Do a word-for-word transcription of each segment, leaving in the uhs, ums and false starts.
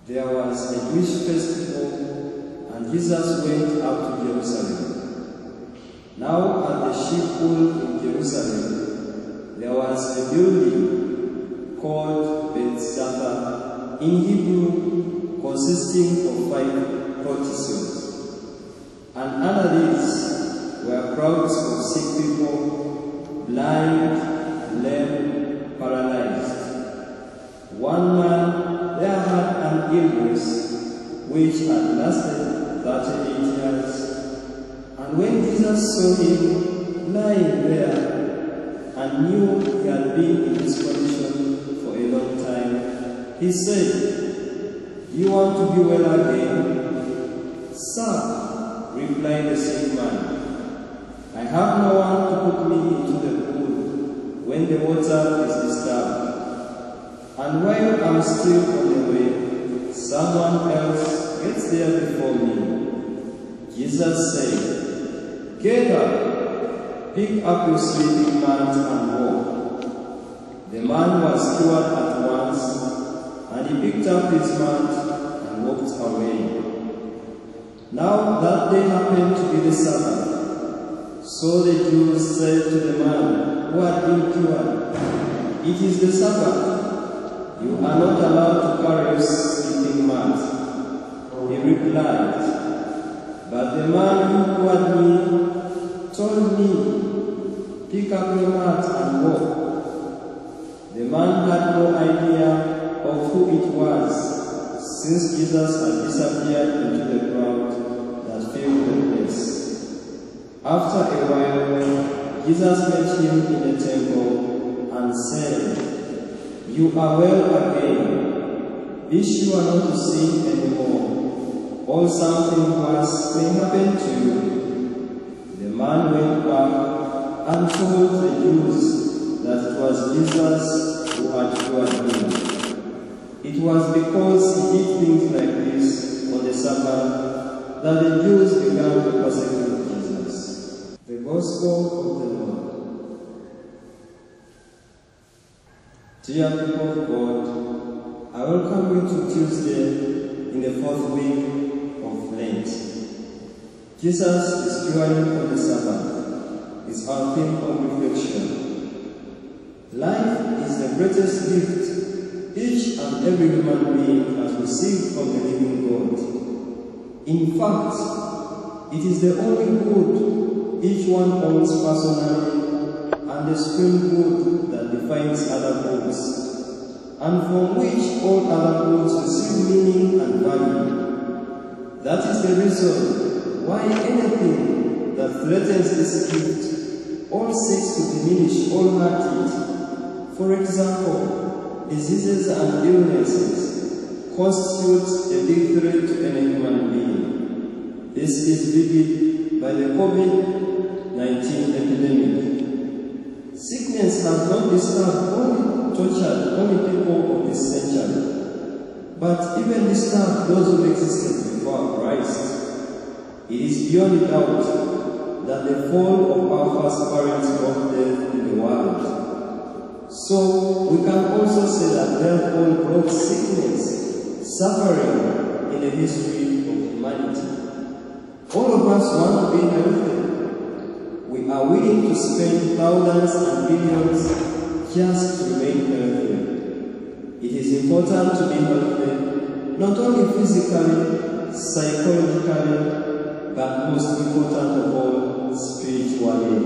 There was a Jewish festival, and Jesus went up to Jerusalem. Now at the sheep fold in Jerusalem, there was a building called Bethesda, in Hebrew, consisting of five courtyards. And under these were crowds of sick people, blind, lame, paralyzed. One man there had an illness which had lasted thirty-eight years. And when Jesus saw him lying there and knew he had been in this condition for a long time, he said, "Do you want to be well again?" "Sir," replied the sick man, "I have no one to put me into the pool when the water is disturbed. And while I'm still on the way, someone else gets there before me." Jesus said, "Get up, pick up your sleeping mat and walk." The man was cured at once, and he picked up his mat and walked away. Now that day happened to be the Sabbath. So the Jews said to the man who had been cured, "It is the Sabbath. You are not allowed to carry your sleeping mat." He replied, "But the man who cured me told me, 'Pick up your mat and walk.'" The man had no idea of who it was, since Jesus had disappeared into the crowd that filled the place. After a while, Jesus met him in the temple and said, "You are well again. Be sure not to sin anymore, or something worse may happen to you." The man went back and told the Jews that it was Jesus who had cured him. It was because he did things like this on the Sabbath that the Jews began to persecute Jesus. The Gospel of the Lord. Dear people of God, I welcome you to Tuesday in the fourth week of Lent. Jesus is curing on the Sabbath is our theme of reflection. Life is the greatest gift each and every human being has received from the living God. In fact, it is the only good each one owns personally, and the supreme good that defines other goods, and from which all other goods receive meaning and value. That is the reason why anything that threatens this gift all seeks to diminish or hurt it. For example, diseases and illnesses constitute a big threat to any human being. This is vivid by the COVID nineteen epidemic. Sickness has not disturbed only tortured only people of this century, but even disturbed those who existed before Christ. It is beyond doubt that the fall of our first parents brought death in the world. So we can also say that their fall brought sickness, suffering in the history of humanity. All of us want to be healthy. We are willing to spend thousands and billions just to remain healthy. It is important to be healthy, not only physically, psychologically, but most important of all, spiritually.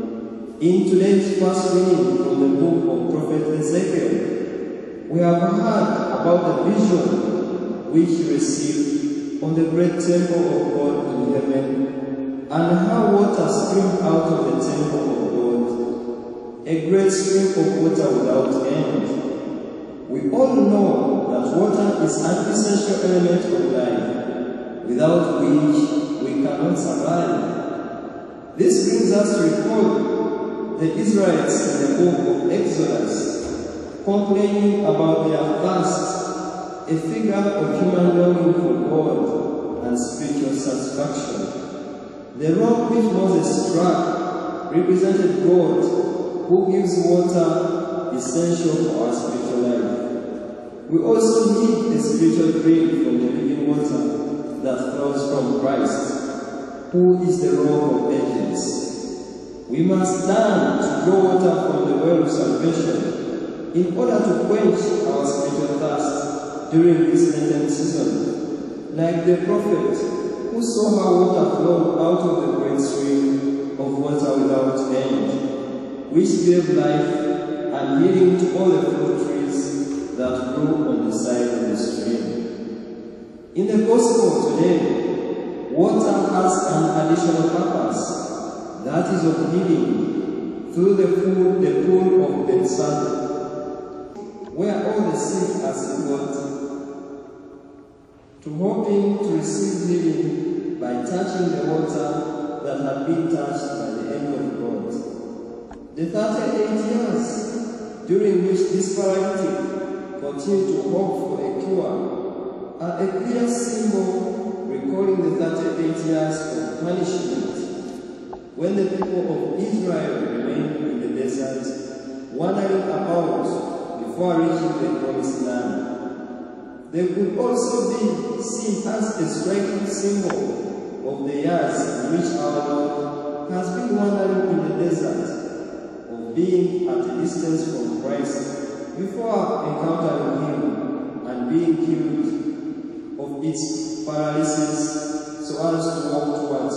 In today's first reading from the book of Prophet Ezekiel, we have heard about the vision which he received on the great temple of God in heaven, and how water streamed out of the temple of God, a great stream of water without end. We all know that water is an essential element of life, without which we cannot survive. This brings us to recall the Israelites in the book of Exodus, complaining about their thirst, a figure of human longing for God and spiritual satisfaction. The rock which Moses struck represented God, who gives water essential for our spiritual life. We also need the spiritual drink from the living water that flows from Christ, who is the rock of ages. We must learn to draw water from the well of salvation in order to quench our spiritual thirst during this Lenten season, like the prophet who saw how water flowed out of the great stream of water without end, which gave life and healing to all the fruit trees that grew on the side of the stream. In the Gospel today, water has an additional purpose, that is of healing, through the pool, the pool of Bethesda, where all the sick are sent to hoping to receive healing by touching the water that had been touched by the hand of God. The thirty-eight years during which this paralytic continued to hope for a cure are a clear symbol recalling the thirty-eight years of punishment when the people of Israel remained in the desert, wandering about before reaching the promised land. They could also be seen as a striking symbol of the years in which our Lord has been wandering in the desert, of being at a distance from Christ before encountering Him and being healed of its paralysis so as to walk towards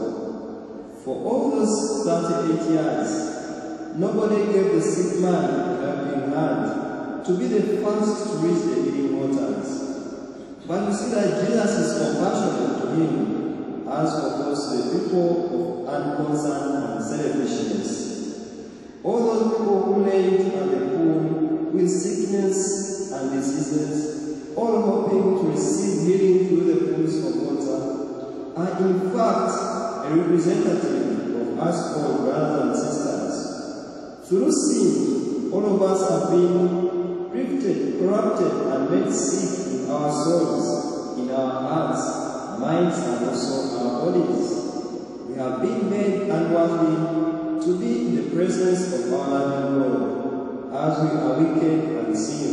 God. For all those thirty-eight years, nobody gave the sick man a helping hand to be the first to reach the living waters. But you see that Jesus is compassionate to him, as opposed to the people of unconcern and selfishness. All those people who laid at the pool with sickness and diseases, all hoping to receive healing through the pools of water, are in fact a representative of us all, brothers and sisters. Through sin, all of us have been drifted, corrupted, and made sick in our souls, in our hearts, minds, and also our bodies. We have been made unworthy to be in the presence of our loving God, as we are wicked and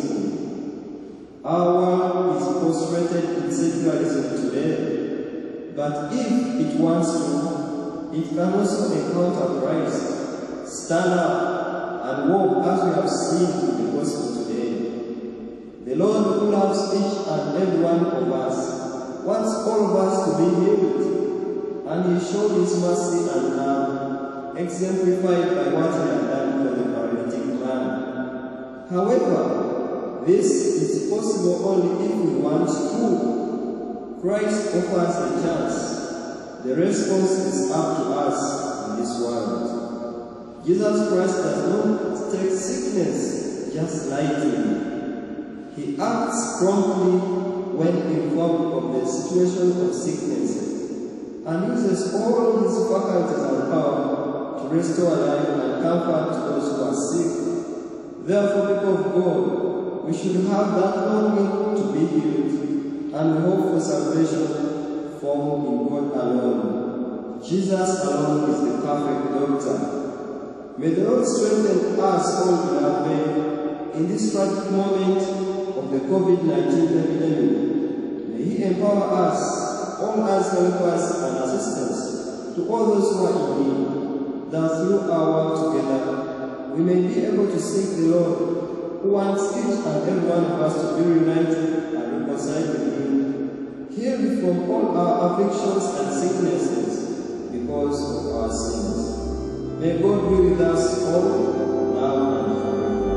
sinful. Our world is prostrated in secularism today, but if it wants to, it can also encounter Christ, stand up, and walk as we have seen in the Gospel today. The Lord who loves each and every one of us wants all of us to be healed, and He showed His mercy and love, exemplified by what He had done for the paralytic man. However, this is possible only if we want to. Christ offers a chance. The response is up to us in this world. Jesus Christ does not take sickness just lightly. He acts promptly when informed of the situation of sickness, and uses all his faculties and power to restore life and comfort those who are sick. Therefore, people of God, we should have that longing to be healed and hope for salvation found in God alone. Jesus alone is the perfect doctor. May the Lord strengthen us all, beloved, in this tragic moment of the COVID nineteen epidemic. May He empower us, all as helpers and assistants, to all those who are in need, that through our work together, we may be able to seek the Lord, who wants each and every one of us to be united and reconciled with Him, healed from all our afflictions and sicknesses because of our sins. May God be with us all, now and forever.